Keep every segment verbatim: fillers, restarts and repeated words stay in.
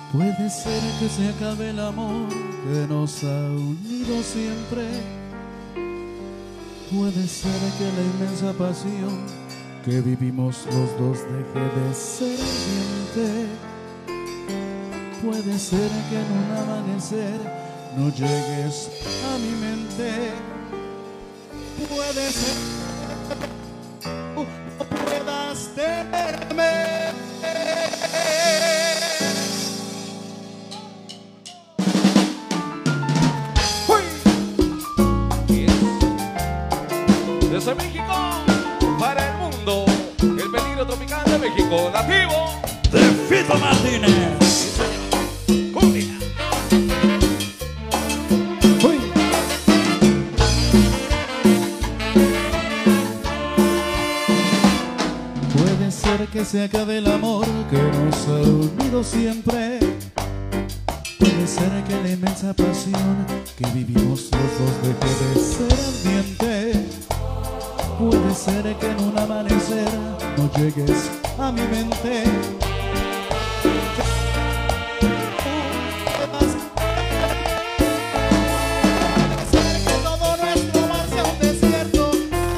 Puede ser que se acabe el amor que nos ha unido siempre. Puede ser que la inmensa pasión que vivimos los dos deje de ser ardiente. Puede ser que en un amanecer no llegues a mi mente. Puede ser que no puedas tenerme. Desde México para el mundo, el peligro tropical de México, nativo de Fito Martínez. Sí, señor. Cumbia. Uy. Puede ser que se acabe el amor que nos ha unido siempre. Puede ser que la inmensa pasión que vivimos los dos deje de ser ardiente. Puede ser que en un amanecer no llegues a mi mente. Puede ser que todo nuestro mar sea un desierto.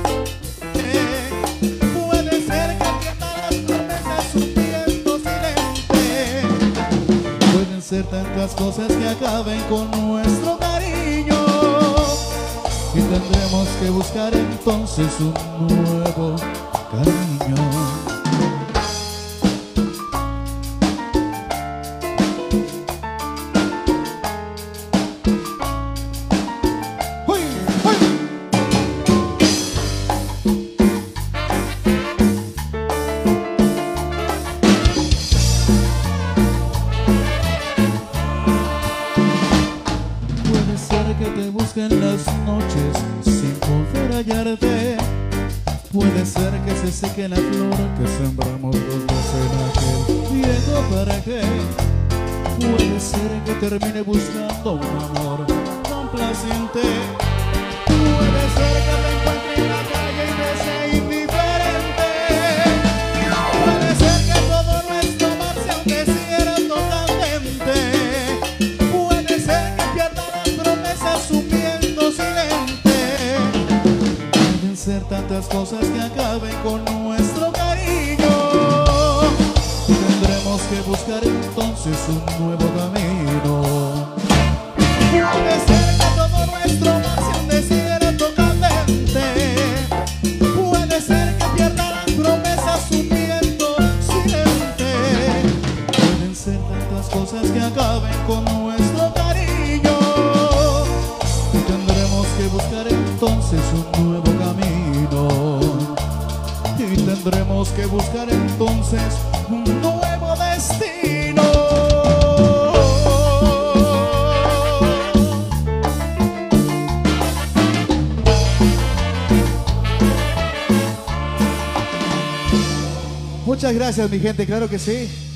Puede ser que pierda las promesas un viento silente. Pueden ser tantas cosas que acaben con nuestro cariño. Y tendremos que buscar entonces un nuevo cariño. ¡Uy! ¡Uy! Puede ser que te busquen las noches sin poder hallarte. Puede ser que se seque la flor que sembramos los dos en aquel viejo paraje. Puede ser que termine buscando un amor complaciente. Puede ser que te encuentre en la calle y te sea indiferente. Puede ser que todo nuestro mar sea un desierto candente. Puede ser que pierda las promesas un viento silente. Pueden ser tantas cosas que acaben con nuestro cariño. Tendremos que buscar entonces un nuevo camino. Puede ser que todo nuestro mar sea un desierto candente. Puede ser que pierda las promesas un viento silente. Pueden ser tantas cosas que acaben con nuestro cariño. Y tendremos que buscar entonces un nuevo camino. Y tendremos que buscar entonces un nuevo destino. Muchas gracias, mi gente, claro que sí.